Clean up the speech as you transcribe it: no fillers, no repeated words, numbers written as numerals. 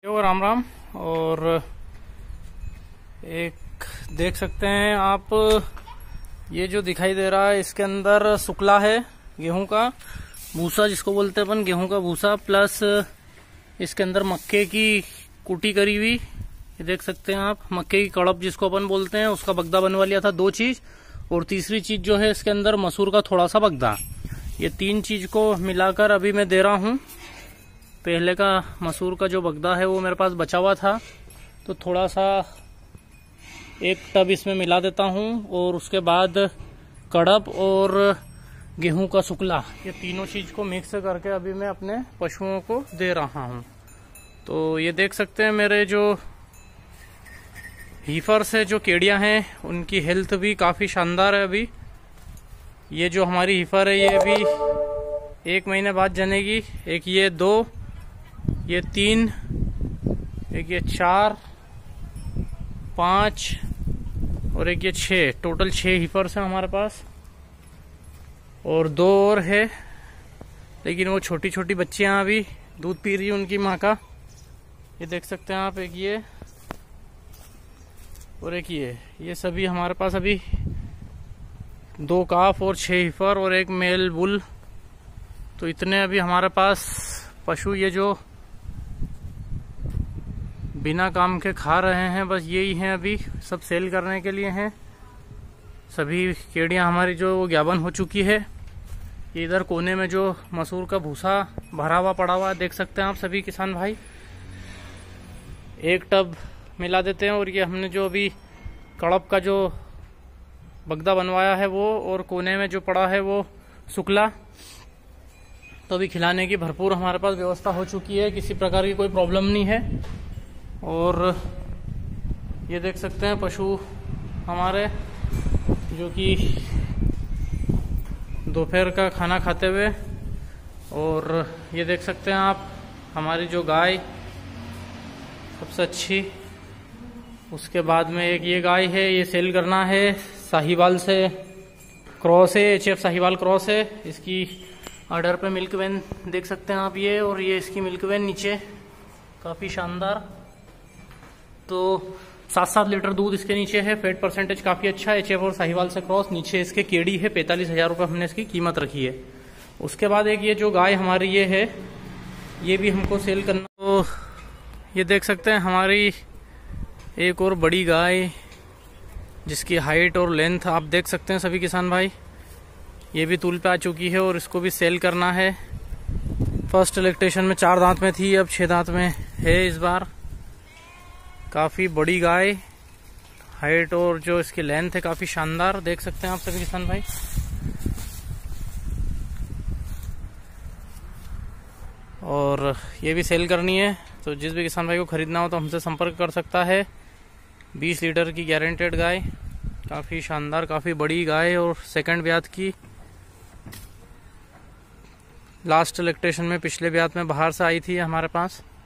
राम राम। और एक देख सकते हैं आप, ये जो दिखाई दे रहा है इसके अंदर सुकला है, गेहूं का भूसा जिसको बोलते हैं अपन, गेहूं का भूसा प्लस इसके अंदर मक्के की कुटी करी हुई, ये देख सकते हैं आप, मक्के की कड़प जिसको अपन बोलते हैं उसका बगदा बनवा लिया था, 2 चीज। और तीसरी चीज जो है इसके अंदर मसूर का थोड़ा सा बगदा। ये 3 चीज को मिलाकर अभी मैं दे रहा हूँ। पहले का मसूर का जो बगदा है वो मेरे पास बचा हुआ था, तो थोड़ा सा 1 टब इसमें मिला देता हूँ। और उसके बाद कड़प और गेहूं का सुकला, ये तीनों चीज को मिक्स करके अभी मैं अपने पशुओं को दे रहा हूँ। तो ये देख सकते हैं मेरे जो हीफर से जो केड़ियां हैं उनकी हेल्थ भी काफी शानदार है। अभी ये जो हमारी हीफर है ये अभी 1 महीने बाद जनेगी। एक ये 2, ये 3, एक ये 4, 5 और एक ये 6, टोटल 6 हीफर्स हैं हमारे पास। और 2 और है, लेकिन वो छोटी छोटी बच्चियां अभी दूध पी रही है उनकी माँ का। ये देख सकते हैं आप, एक ये और एक ये सभी हमारे पास अभी 2 काफ और 6 हीफर और 1 मेल बुल। तो इतने अभी हमारे पास पशु ये जो बिना काम के खा रहे हैं, बस यही हैं, अभी सब सेल करने के लिए हैं। सभी केड़ियां हमारी जो ज्ञापन हो चुकी है। ये इधर कोने में जो मसूर का भूसा भरा हुआ पड़ा हुआ है, देख सकते हैं आप सभी किसान भाई। 1 टब मिला देते हैं। और ये हमने जो अभी कड़प का जो बगदा बनवाया है वो, और कोने में जो पड़ा है वो सुकला, तो अभी खिलाने की भरपूर हमारे पास व्यवस्था हो चुकी है, किसी प्रकार की कोई प्रॉब्लम नहीं है। और ये देख सकते हैं पशु हमारे जो कि दोपहर का खाना खाते हुए। और ये देख सकते हैं आप हमारी जो गाय सबसे अच्छी, उसके बाद में एक ये गाय है, ये सेल करना है, साहिवाल से क्रॉस है, HF साहिवाल क्रॉस है। इसकी ऑर्डर पे मिल्क वैन देख सकते हैं आप ये, और ये इसकी मिल्क वैन नीचे काफ़ी शानदार। तो 7-7 लीटर दूध इसके नीचे है, फैट परसेंटेज काफ़ी अच्छा है, HF और साहिवाल से क्रॉस। नीचे इसके केड़ी है, 45,000 रुपये हमने इसकी कीमत रखी है। उसके बाद एक ये जो गाय हमारी ये है, ये भी हमको सेल करना। तो ये देख सकते हैं हमारी एक और बड़ी गाय जिसकी हाइट और लेंथ आप देख सकते हैं सभी किसान भाई। ये भी तूल पे आ चुकी है और इसको भी सेल करना है। फर्स्ट इलेक्ट्रेशन में 4 दांत में थी, अब 6 दांत में है इस बार। काफ़ी बड़ी गाय, हाइट और जो इसकी लेंथ है काफ़ी शानदार, देख सकते हैं आप सभी किसान भाई। और ये भी सेल करनी है, तो जिस भी किसान भाई को खरीदना हो तो हमसे संपर्क कर सकता है। 20 लीटर की गारंटेड गाय, काफ़ी शानदार, काफ़ी बड़ी गाय और सेकंड ब्यात की। लास्ट इलेक्ट्रेशन में पिछले ब्यात में बाहर से आई थी हमारे पास।